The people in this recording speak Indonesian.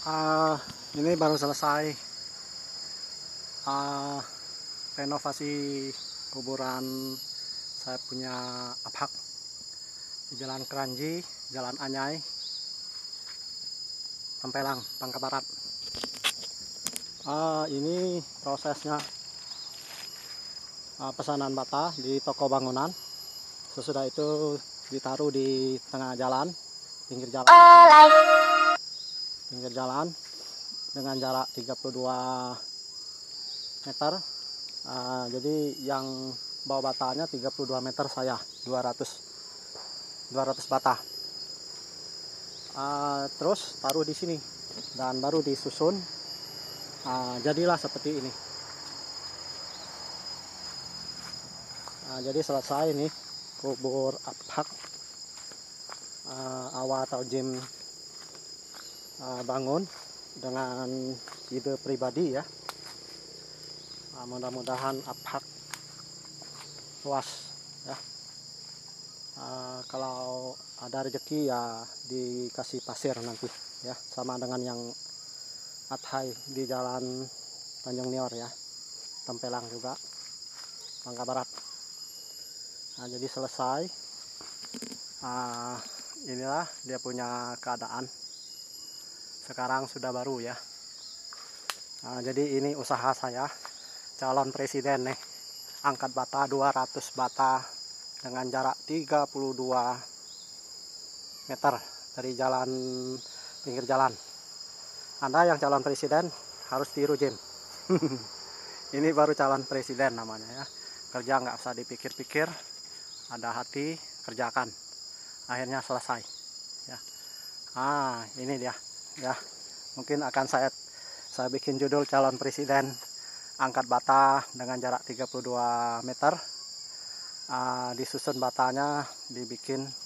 Uh, ini baru selesai renovasi kuburan saya punya Abhak di Jalan Keranji, Jalan Anyai, Tempelang, Bangka Barat. Ini prosesnya pesanan bata di toko bangunan. Sesudah itu ditaruh di tengah jalan, pinggir jalan dengan jarak 32 meter. Jadi yang bawa batanya 32 meter, saya 200 bata. Terus taruh di sini dan baru disusun. Jadilah seperti ini. Jadi selesai nih kubur Abhak Awa atau Jim bangun dengan ide pribadi ya. Mudah-mudahan Abhak luas ya. Kalau ada rezeki ya dikasih pasir nanti ya, sama dengan yang Athai di Jalan Tanjung Nior ya, Tempelang juga, Bangka Barat. Jadi selesai. Inilah dia punya keadaan sekarang, sudah baru ya. Jadi ini usaha saya, calon presiden nih, angkat bata 200 bata dengan jarak 32 meter dari jalan, pinggir jalan. Anda yang calon presiden harus tiru Jim. Ini baru calon presiden namanya ya. Kerja nggak usah dipikir-pikir, ada hati, kerjakan. Akhirnya selesai ya. Ini dia ya. Mungkin akan saya bikin judul calon presiden angkat bata dengan jarak 32 meter. Disusun batanya, dibikin